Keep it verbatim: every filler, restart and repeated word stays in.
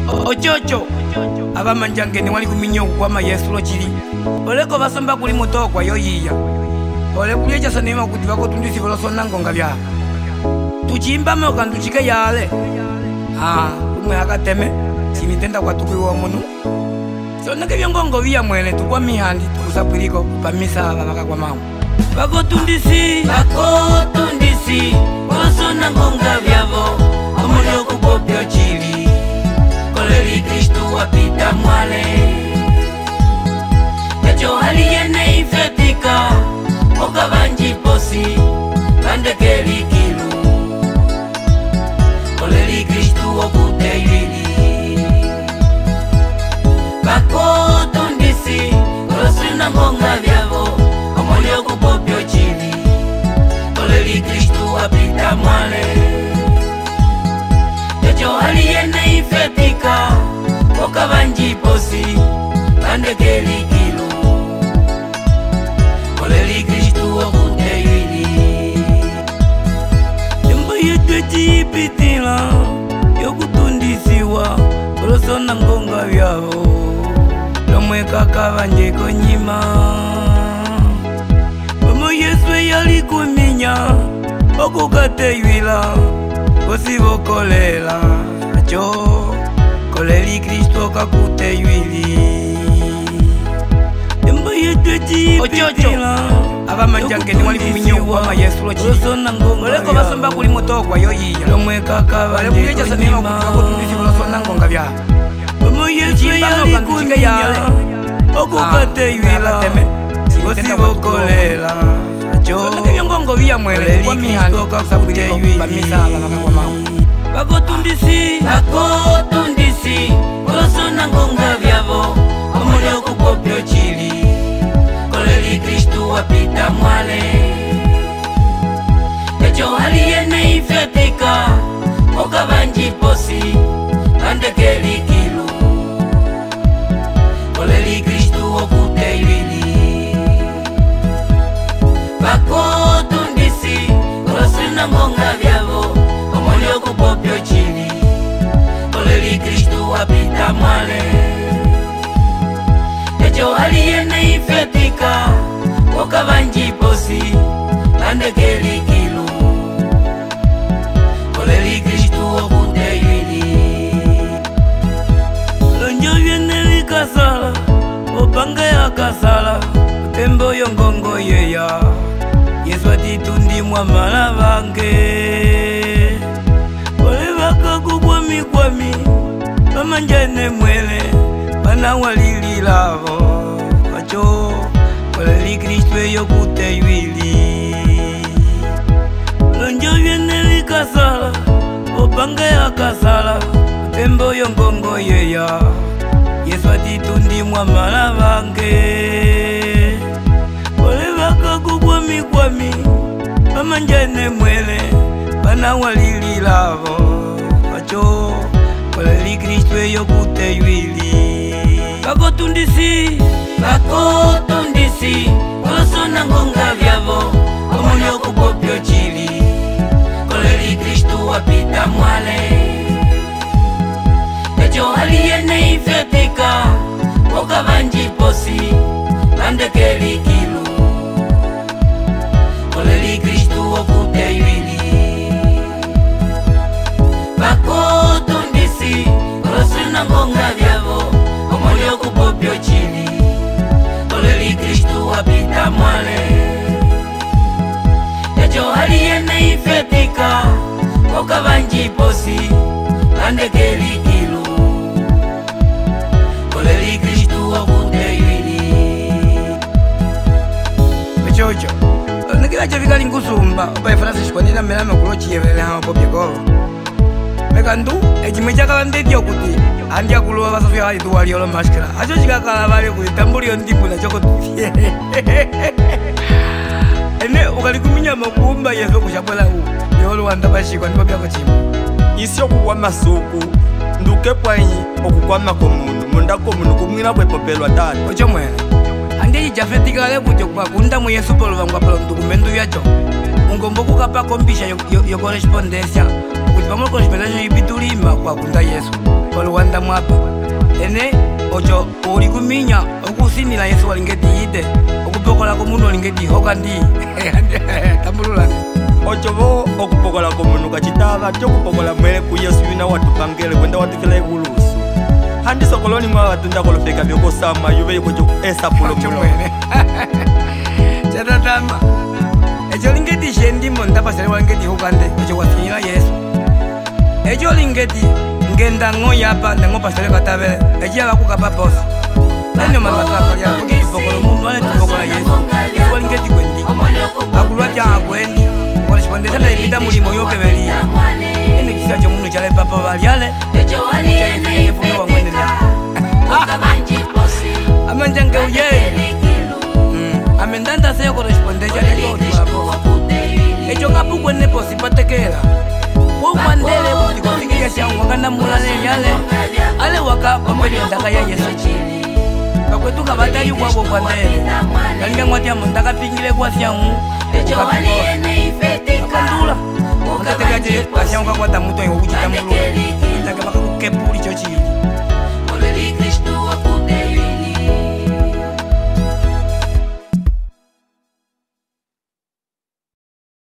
Ochocho abamanjangeni wali kuminyo kwa Yesu lo chili oleko basomba kuli mutokwa yoyiya ole kulyecha sanema kuti bakotundisi bolosona ngonga bya tuchimba moka nduchike yale ah umwe akateme chimitenda kwa tukuwa munu sona ke byongongo bya mwene tukwa mihandi tukusapiriko pamisa babaka kwa mama bakotundisi bakotundisi bolosona ngonga byabo omulyo kubopyo chili Koleri Kristu wapita mwale Yacho haliyene ifetika Oka banji posi Bandekeli kilu Koleri Kristu wakute yuili Bako tundisi Kolosina ngonga vyavo Omolyo kupopyo chili Koleri Kristu wapita mwale Yacho haliyene ifetika Oka banji posi Bandekeli kilu Koleri Kristu wakute yuili Yamba yetu jipitila Yokutundisiwa Kolosona ngonga vyao Lomwe kaka banje konyima Mama Yesu yali kuminya Okukate yuila Kosibo kolela Acho Koleri Kristo kakute yuili Yamba yetu jipitila abamanjangeni wali kuminyo kwa Yesu lo chili oleko basomba kuli mutokwa yoyiya lomwe kaka bale kulyecha sanema kuti bakotundisi bolosona ngonga bya Mama Yesu yali kuminya okukate yuila Kosibo kolela Acho ngongo bya mwele kwa mihando kakute yuili pamisa babaka kwa mama Bakotundisi Bakotundisi Bolosona ngonga byabo Omulyo kupopyo chili Koleri Kristu wapita mwale Yacho haliyene ifetika Oka banji posi Bandekeli kilu Koleri Kristu wakute yuili Bakotundisi Bolosona ngonga byabo Omolyo kupopyo chili Koleri Kristu wapita mwale Yacho haliyene ifetika Oka banji posi Bandekeli kilu Koleri Kristu wakute yuili Lonjo vyene likasala Opange ya kasala Tembo yongongo yeya Yesu atitundi mwamala bange Kugwami gwami Bamanjane mwele Bana walili lavo Acho Koleri Kristu yokute yuili Lonjo vyene likasala Opange ya kasala Tembo yongongo yeya Yesu atitundi mwamala bange Ole baka kugwami gwami Bamanjane mwele Bana walili lavo Acho Koleri Kristu yokute yuili Bakotundisi Bakotundisi Kolosona ngonga vyavo Omulyo kupopyo chili Koleri Kristu wapita mwale Yacho haliyene ifetika Oka banji posi Bandekeli kilu Koleri Kristu wakute yuili Bakotundisi Kolosina ngonga vyavo Omolyo kupopyo chili Koleri Kristu wapita mwale Yacho haliyene ifetika Oka banji posi Bandekeli kilu Koleri Kristu wakute yuili Mechocho Nikila chavikali nkusumba Opa ifrasi shikwanila melame kulochi yevele hama popye kolo Mekandu, echimwe chakala ndetyo kuti Andia kuluwa basafi hali tuwali yolo mashkila Acho chikakala bali kuti tambuli yondipu na choko tufi Ene ukalikuminya makumba yeso kushabwela huu Yolo wandabashikwa nipa byako chimu Isi okukwa masuku Nduke pwanyi okukwa makomunu Mundako munu kumwina kwepopelwa tatu Ocho mwene Andi jafetika le kuti kwa kunda mwe yesu polo vangwa polo ndukumendu yacho Ungombo kukapa kompisha yo, yo, yo correspondencia Kuti pamwe correspondencia yipitulimba kwa kunda yesu Luanda mwapa ene ocho uli kuminya okusinila Yesu walingeti ide okupokola komundu walingeti hoka ndi tambululani ocho bo okupokola komundu kachitava chokupokola mwele ku Yesu yuna watupangele kwenda watukila ikulusu handi sokoloni mwa watunda kolofeka byoko sama yuve yuko cho esa pulo mulo chatatama echo lingeti shendimo ndapasale walingeti hoka ndi ocho wasinila Yesu echo lingeti ngenda ngoya apa nango pasale katavele echi abakukapa posi eno mamakapa ya kuki pokolo mundu ane tupokola Yesu Yesu walingeti kwendi akulwa janga kwendi korespondesa na imida mulimo yoke belia ene kisa cho mundu chale papa valiale chale funo wa mwende na amanjange uye amendanda seyo korespondesa na yote wako echo kapu kwene posi patekela ukwandele kutikofikia shangu wakanda mulale yale ale waka pampeli ndaka ya Yesu bakwetuka batali kwabo kwandele kalinga ngwatia mundaka pingile kwa shangu ukapindula ukatekaje kashangu kakwata muto yo kuchita mulu ndaka baka kukepuli chochi